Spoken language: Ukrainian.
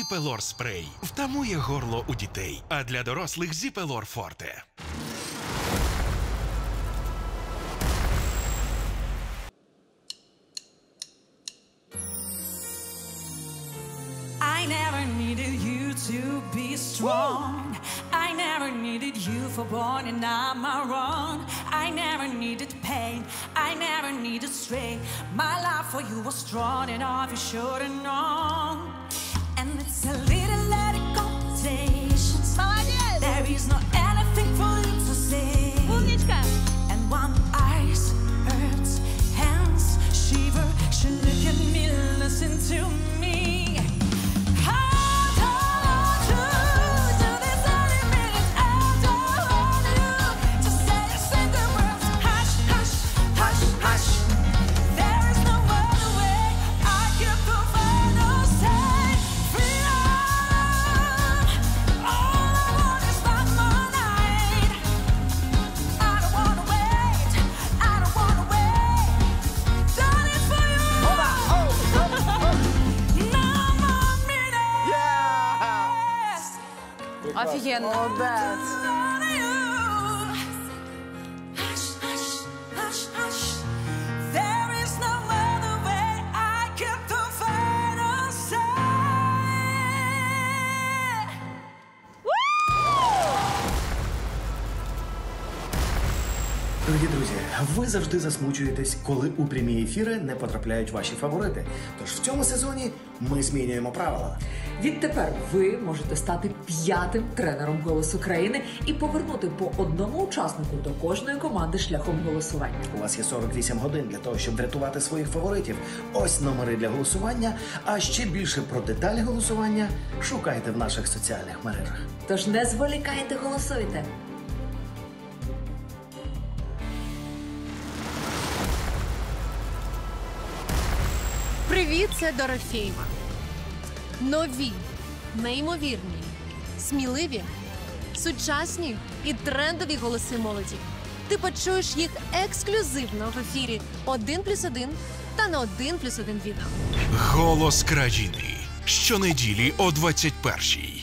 Зіпелор спрей втамує горло у дітей, а для дорослих Зіпелор Форте. I never needed you to be strong. I never needed you for born and I'm wrong. I never needed pain. I never needed strain. My love for you was strong enough, you should have known. And it's a little let it go temptations. There is no anything for you to say. And one eyes hurts, hands shiver. She look at me, listen to me. Офігенно. Молодець. Дорогі друзі, ви завжди засмучуєтесь, коли у прямі ефіри не потрапляють ваші фаворити. Тож в цьому сезоні ми змінюємо правила. Відтепер ви можете стати 5-тим тренером «Голосу країни» і повернути по одному учаснику до кожної команди шляхом голосування. У вас є 48 годин для того, щоб врятувати своїх фаворитів. Ось номери для голосування, а ще більше про деталі голосування шукайте в наших соціальних мережах. Тож не зволікайте, голосуйте! Привіт, це Дорофєєва. Нові, неймовірні, сміливі, сучасні і трендові голоси молоді. Ти почуєш їх ексклюзивно в ефірі 1+1 та на 1+1 відео. Голос країни. Щонеділі о 21-й.